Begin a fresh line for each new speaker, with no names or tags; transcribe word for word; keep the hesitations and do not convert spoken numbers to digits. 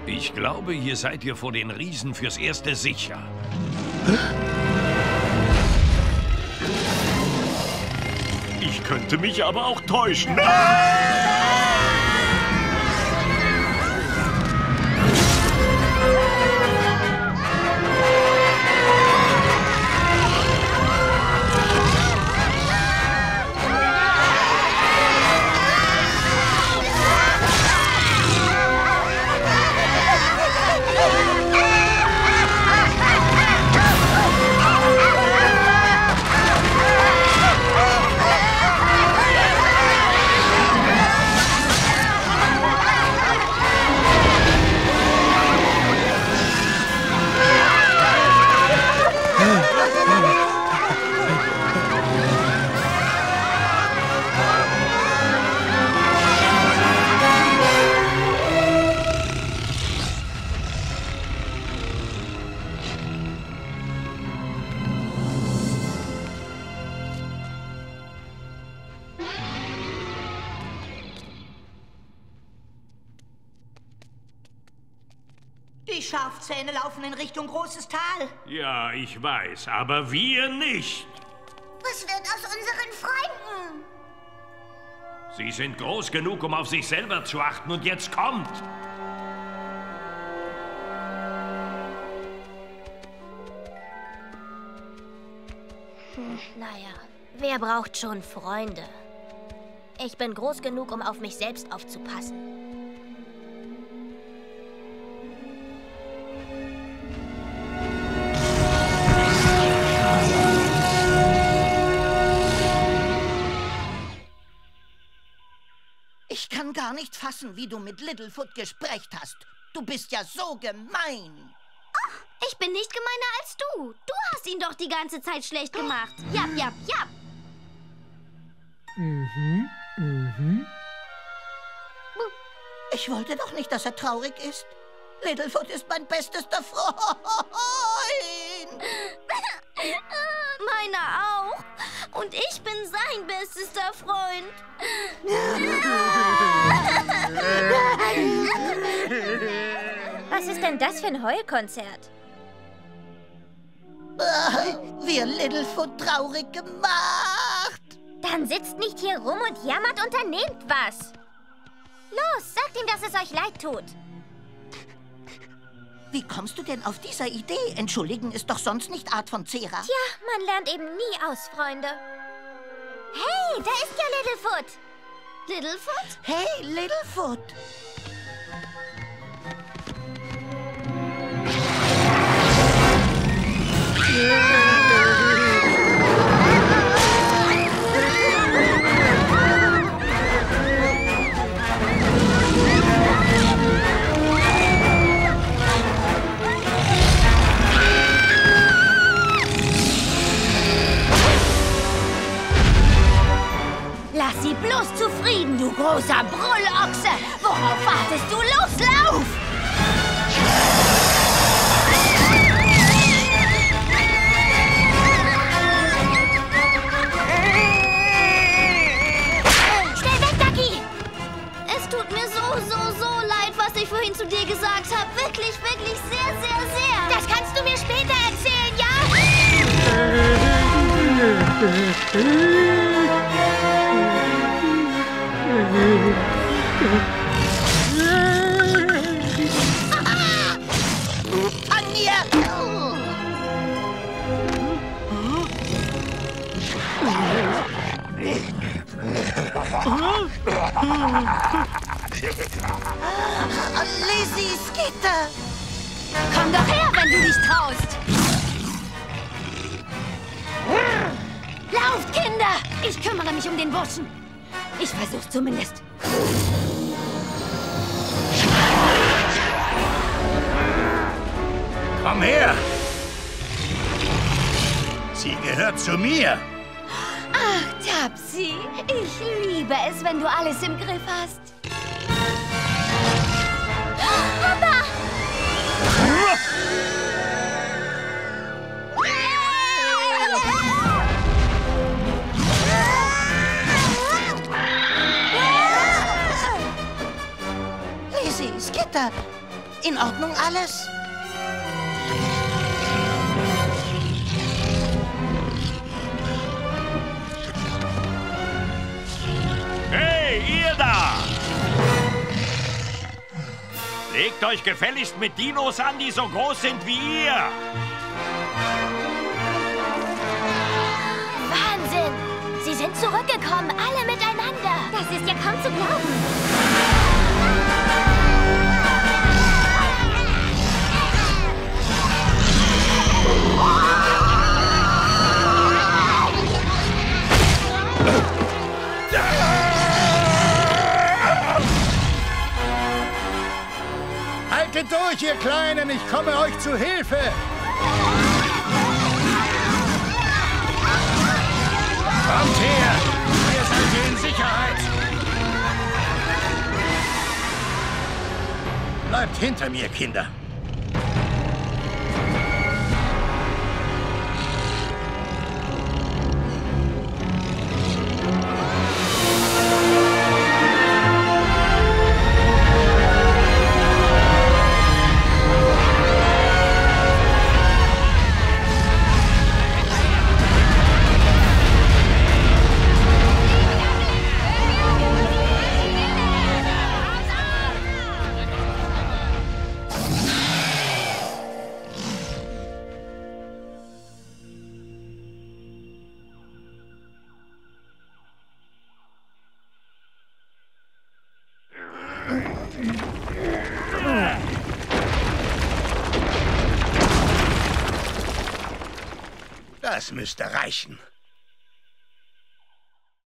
Ich glaube, hier seid ihr vor den Riesen fürs Erste sicher.
Ich könnte mich aber auch täuschen.
Die Schafzähne laufen in Richtung Großes Tal.
Ja, ich weiß, aber wir nicht.
Was wird aus unseren Freunden?
Sie sind groß genug, um auf sich selber zu achten, und jetzt kommt!
Hm, naja, wer braucht schon Freunde? Ich bin groß genug, um auf mich selbst aufzupassen.
Ich kann gar nicht fassen, wie du mit Littlefoot gesprochen hast. Du bist ja so gemein.
Ach, ich bin nicht gemeiner als du. Du hast ihn doch die ganze Zeit schlecht gemacht. Jap, jap, jap.
Mhm, mhm.
Ich wollte doch nicht, dass er traurig ist. Littlefoot ist mein bestester Freund.
Meiner auch. Und ich bin sein bestester Freund. Was ist denn das für ein Heulkonzert?
Wir Littlefoot traurig gemacht.
Dann sitzt nicht hier rum und jammert, unternehmt was. Los, sagt ihm, dass es euch leid tut.
Wie kommst du denn auf dieser Idee? Entschuldigen ist doch sonst nicht Art von Zera.
Tja, man lernt eben nie aus, Freunde. Hey, da ist ja Littlefoot. Littlefoot?
Hey, Littlefoot.
Lass sie bloß zufrieden, du großer Brüllochse! Worauf wartest du? Los, lauf! Schnell weg, Ducky! Es tut mir so, so, so leid, was ich vorhin zu dir gesagt habe. Wirklich, wirklich sehr, sehr, sehr. Das kannst du mir später erzählen, ja?
An mir! Lizzie, Skitter!
Komm doch her, wenn du dich traust! Lauft, Kinder! Ich kümmere mich um den Burschen. Ich versuch's zumindest.
Komm her! Sie gehört zu mir.
Ach, Tapsi, ich liebe es, wenn du alles im Griff hast. Papa!
Lizzie, Skitter! In Ordnung alles?
Hey, ihr da! Legt euch gefälligst mit Dinos an, die so groß sind wie ihr!
Wahnsinn! Sie sind zurückgekommen, alle miteinander. Das ist ja kaum zu glauben.
Haltet durch, ihr Kleinen, ich komme euch zu Hilfe! Kommt her! Ihr seid hier in Sicherheit! Bleibt hinter mir, Kinder! Das müsste reichen.